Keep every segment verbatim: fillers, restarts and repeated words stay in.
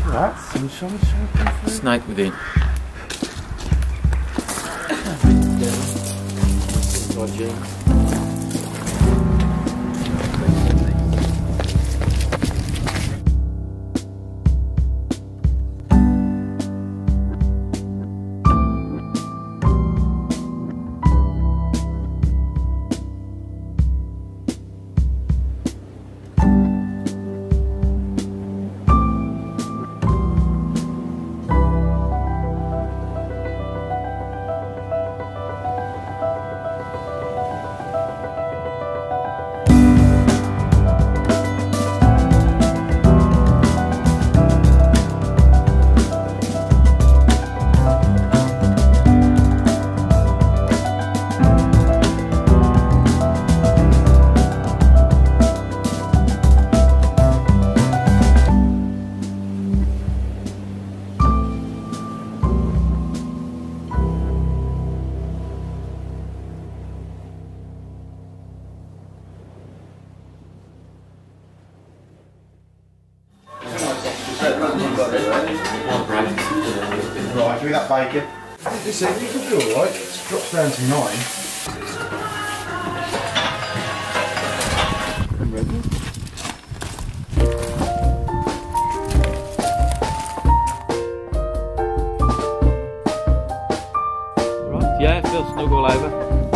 That sunshine shining through. Snake within. Dodgy. Right, give me that bacon. This it, you could be alright. It drops down to nine. I'm ready. Right, yeah, it feels snug all over.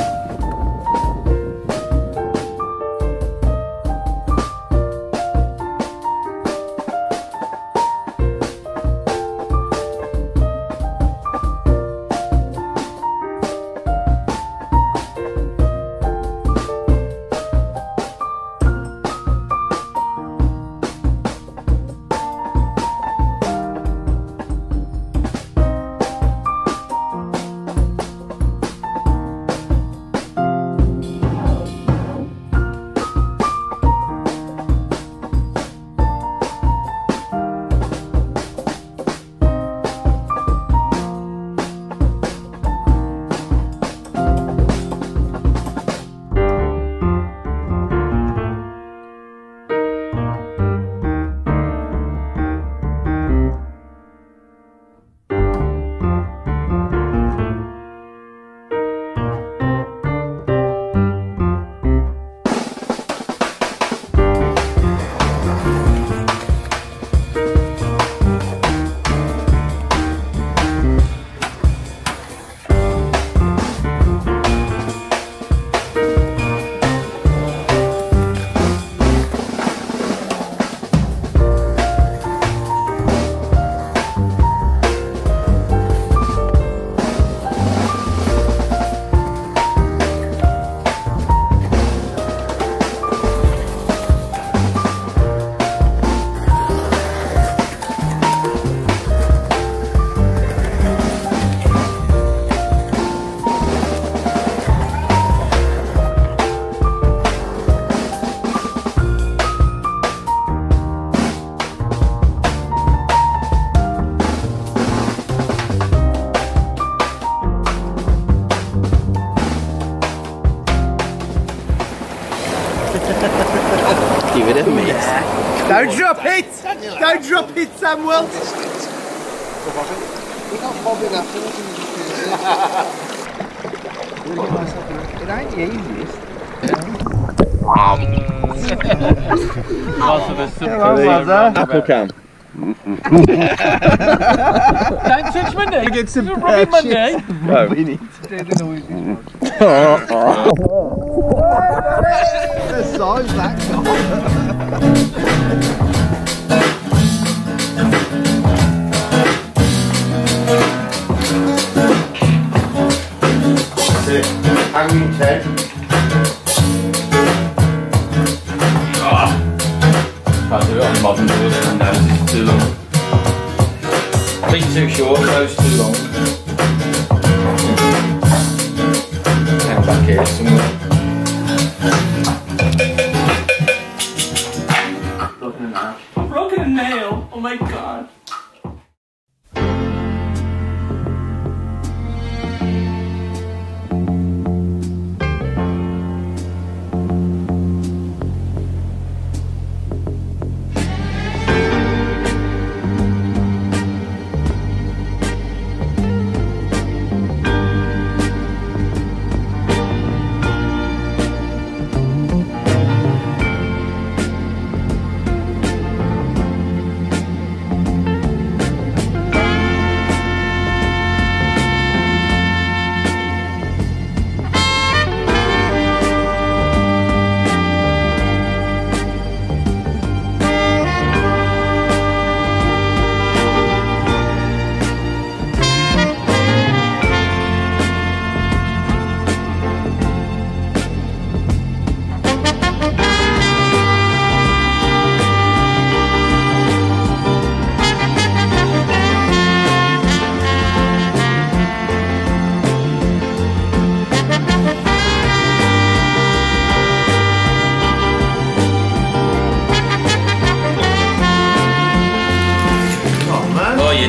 Give it a miss. Yeah. Don't drop it! Don't drop it, Samuel! You can't bob it after it ain't the easiest. Apple cam. Don't touch my knee. Get some rubbing my knee. No. We need to do the noises. The size that got. Hanging ten. Can't do it on modern doors and those is too long. Feet too short, those too long. Hang back here somewhere. Broken a nail. I've broken a nail! Oh my god.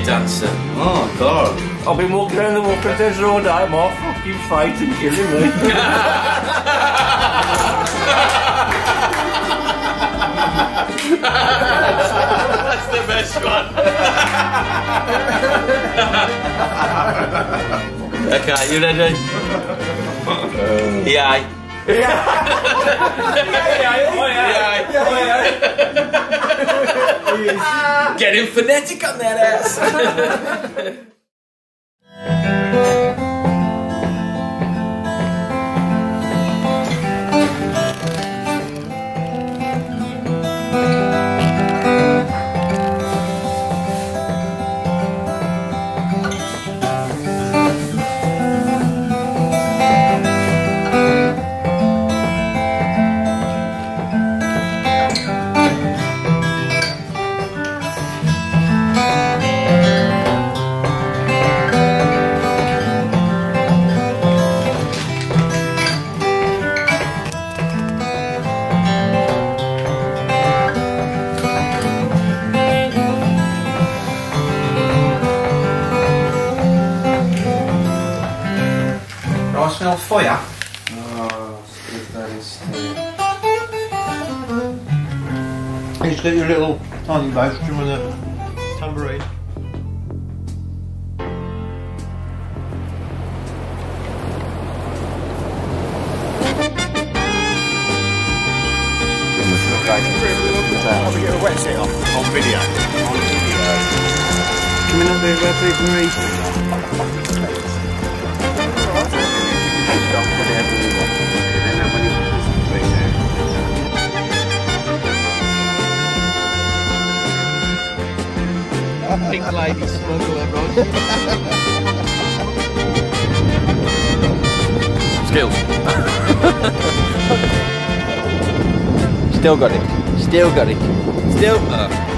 dancer. Oh, God. I've been walking around the walking centre all day, I'm all fucking fighting, killing me. That's the best one. Okay, you ready? Yeah. Yeah. Getting phonetic on that ass. I smell fire. Oh, stiff that is stiff. You just got your little tiny bass drum and a tambourine. I'll be getting a wet sit off on video. On video. Can we not do a big Marie? Stop whatever we want. And then when he pink lady smuggler, Rod. Skills. Still got it. Still got it. Still. Uh.